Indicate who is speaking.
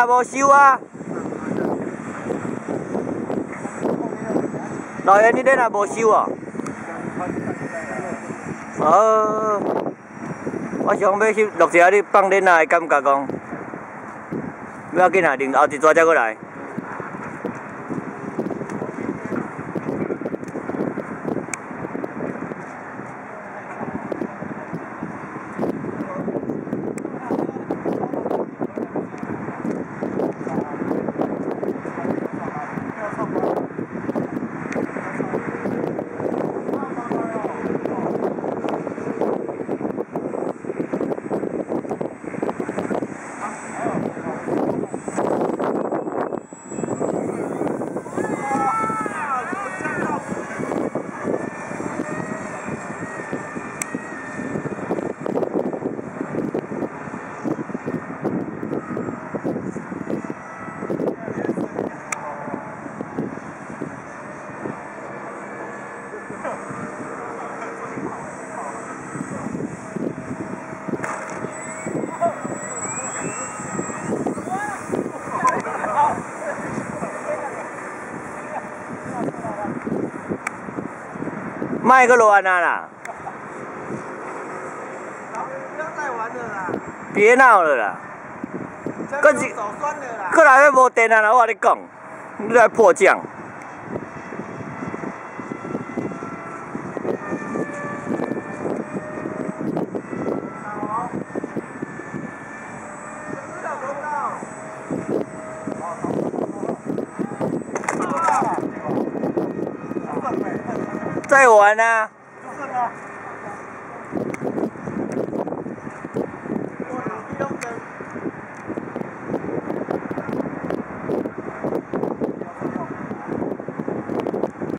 Speaker 1: 啊，无收啊。老袁，你咧若无收哦？我想要去录一下你放恁仔的感觉讲，不要紧啊，另后一撮才过来。卖个乱啊啦！
Speaker 2: 不要再玩了啦！
Speaker 1: 别闹了啦！
Speaker 2: 这手酸了啦！
Speaker 1: 过来要无电啊啦！我跟你讲，你来破降。在玩啊！